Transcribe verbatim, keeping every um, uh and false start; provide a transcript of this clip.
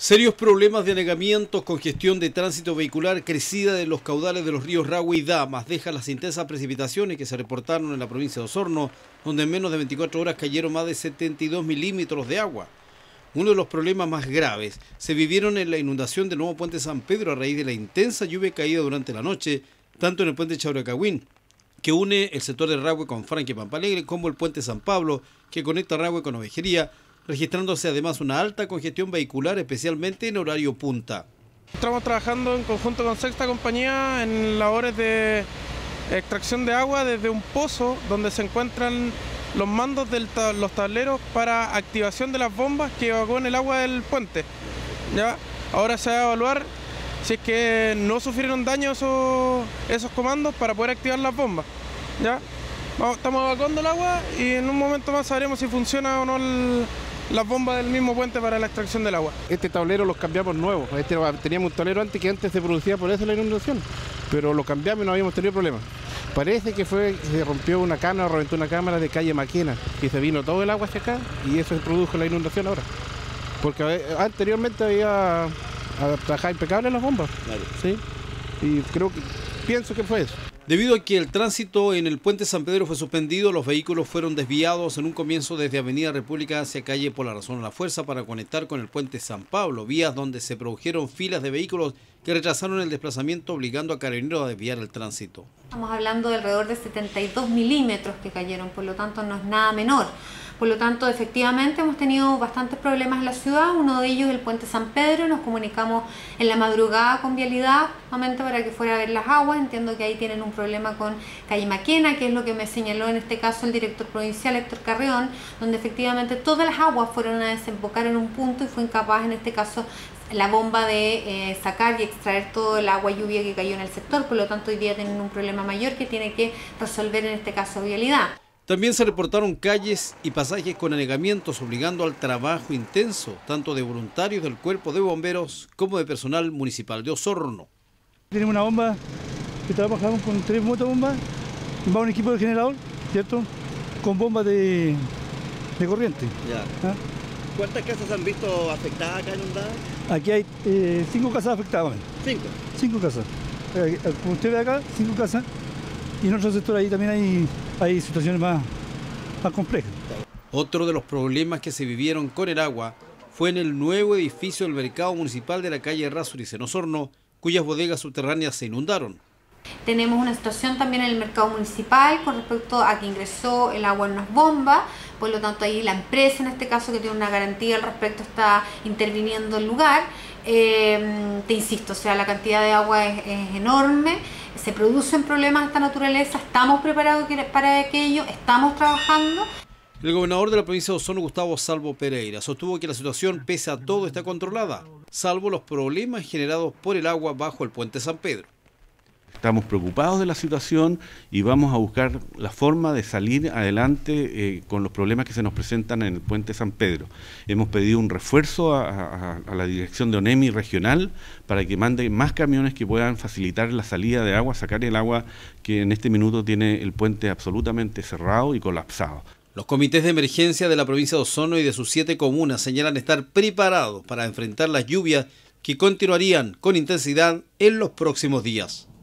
Serios problemas de anegamientos, congestión de tránsito vehicular, crecida de los caudales de los ríos Rahue y Damas, deja las intensas precipitaciones que se reportaron en la provincia de Osorno, donde en menos de veinticuatro horas cayeron más de setenta y dos milímetros de agua. Uno de los problemas más graves se vivieron en la inundación del nuevo puente San Pedro a raíz de la intensa lluvia caída durante la noche, tanto en el puente Chauracagüín, que une el sector de Rahue con Franque y Pampalegre, como el puente San Pablo, que conecta Rahue con Ovejería, registrándose además una alta congestión vehicular, especialmente en horario punta. Estamos trabajando en conjunto con Sexta Compañía en labores de extracción de agua desde un pozo donde se encuentran los mandos de los tableros para activación de las bombas que evacúan el agua del puente. ¿Ya? Ahora se va a evaluar si es que no sufrieron daño esos, esos comandos para poder activar las bombas. ¿Ya? Vamos, estamos evacuando el agua y en un momento más sabremos si funciona o no el, las bombas del mismo puente para la extracción del agua. Este tablero los cambiamos nuevos. Este, teníamos un tablero antes que antes se producía por eso la inundación, pero lo cambiamos y no habíamos tenido problemas. Parece que fue se rompió una cámara, reventó una cámara de calle Maquena, que se vino todo el agua hacia acá y eso produjo la inundación ahora. Porque anteriormente había trabajado impecable las bombas. Claro. ¿Sí? Y creo que pienso que fue eso. Debido a que el tránsito en el puente San Pedro fue suspendido, los vehículos fueron desviados en un comienzo desde Avenida República hacia calle Por la Razón a la Fuerza para conectar con el puente San Pablo, vías donde se produjeron filas de vehículos que retrasaron el desplazamiento, obligando a Carabineros a desviar el tránsito. Estamos hablando de alrededor de setenta y dos milímetros que cayeron, por lo tanto no es nada menor. Por lo tanto, efectivamente hemos tenido bastantes problemas en la ciudad, uno de ellos el puente San Pedro. Nos comunicamos en la madrugada con Vialidad, nuevamente para que fuera a ver las aguas. Entiendo que ahí tienen un problema con calle Maquena, que es lo que me señaló en este caso el director provincial Héctor Carreón, donde efectivamente todas las aguas fueron a desembocar en un punto y fue incapaz en este caso la bomba de eh, sacar y extraer todo el agua lluvia que cayó en el sector. Por lo tanto, hoy día tienen un problema mayor que tiene que resolver en este caso Vialidad. También se reportaron calles y pasajes con anegamientos, obligando al trabajo intenso, tanto de voluntarios del Cuerpo de Bomberos como de personal municipal de Osorno. Tenemos una bomba que trabajamos con tres motobombas, va un equipo de generador, ¿cierto? Con bombas de, de corriente. Ya. ¿Ah? ¿Cuántas casas han visto afectadas acá inundadas? Aquí hay eh, cinco casas afectadas. ¿Cinco? Cinco casas. Como usted ve acá, cinco casas. Y en otro sector ahí también hay, hay situaciones más, más complejas. Otro de los problemas que se vivieron con el agua fue en el nuevo edificio del mercado municipal de la calle Errázuriz en Osorno, cuyas bodegas subterráneas se inundaron. Tenemos una situación también en el mercado municipal con respecto a que ingresó el agua en las bombas, por lo tanto ahí la empresa en este caso que tiene una garantía al respecto está interviniendo el lugar. Eh, te insisto, o sea, la cantidad de agua es, es enorme, se producen problemas de esta naturaleza, estamos preparados para aquello, estamos trabajando. El gobernador de la provincia de Osorno, Gustavo Salvo Pereira, sostuvo que la situación, pese a todo, está controlada, salvo los problemas generados por el agua bajo el puente San Pedro. Estamos preocupados de la situación y vamos a buscar la forma de salir adelante eh, con los problemas que se nos presentan en el puente San Pedro. Hemos pedido un refuerzo a, a, a la dirección de ONEMI regional para que mande más camiones que puedan facilitar la salida de agua, sacar el agua que en este minuto tiene el puente absolutamente cerrado y colapsado. Los comités de emergencia de la provincia de Osorno y de sus siete comunas señalan estar preparados para enfrentar las lluvias que continuarían con intensidad en los próximos días.